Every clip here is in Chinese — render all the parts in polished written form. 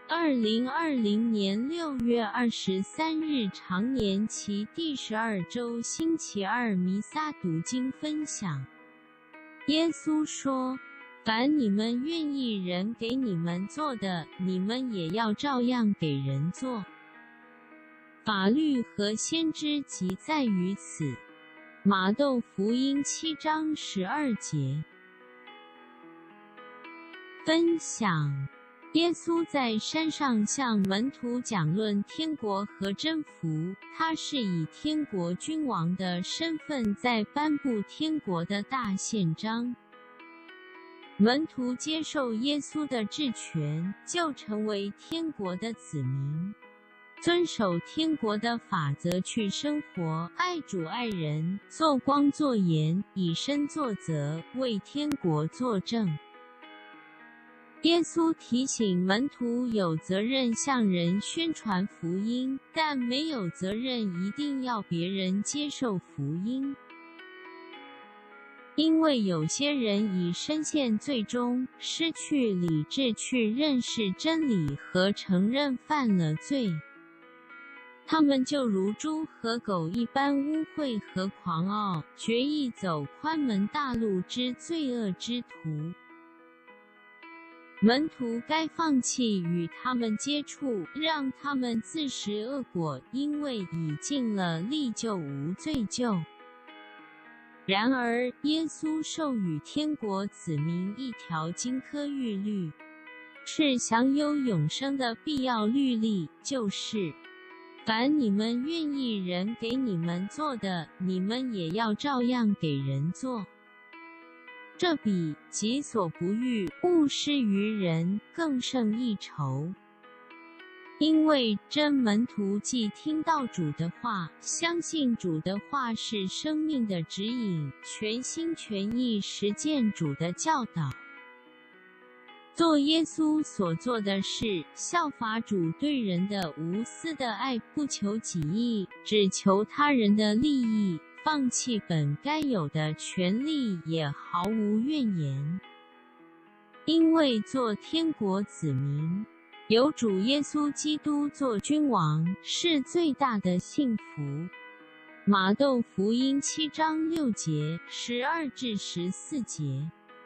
2020年6月23日常年期第12周星期二弥撒读经分享。耶稣说：凡你们愿意人给你们做的，你们也要照样给人做。法律和先知即在于此。马窦福音7章12节。分享：耶稣在山上向门徒讲论天国和征服，他是以天国君王的身份在颁布天国的大宪章。门徒接受耶稣的治权，就成为天国的子民，遵守天国的法则去生活，爱主爱人，做光做盐，以身作则，为天国作证。耶稣提醒门徒有责任向人宣传福音，但没有责任一定要别人接受福音。因为有些人已深陷罪中，失去理智去认识真理和承认犯了罪。他们就如猪和狗一般污秽和狂傲，决意走宽门大路之罪恶之途。门徒该放弃与他们接触，让他们自食恶果，因为已尽了力就无罪救。然而，耶稣授予天国子民一条金科玉律，是享有永生的必要律例，就是凡你们愿意人给你们做的，你们也要照样给人做。这比己所不欲，勿施于人，更胜一筹。因为真门徒既听到主的话，相信主的话是生命的指引，全心全意实践主的教导，做耶稣所做的事，效法主对人的无私的爱，不求己益，只求他人的利益，放弃本该有的权利，也毫无怨言。因为做天国子民，有主耶稣基督做君王，是最大的幸福。马窦福音7章6节、12至14节。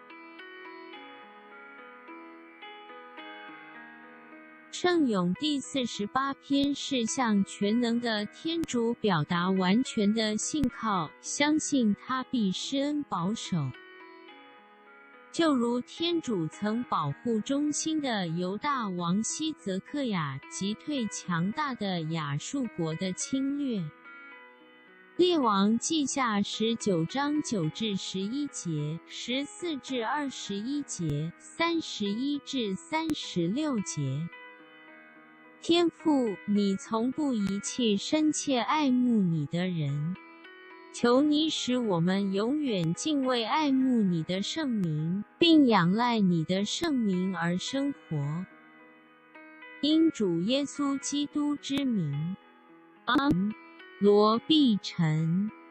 圣咏第48篇是向全能的天主表达完全的信靠，相信他必施恩保守。就如天主曾保护忠心的犹大王西泽克雅，击退强大的亚述国的侵略。列王记下19章9至11节、14至21节、31至36节。天父，你从不遗弃深切爱慕你的人，求你使我们永远敬畏爱慕你的圣名，并仰赖你的圣名而生活。因主耶稣基督之名，阿们。罗必成。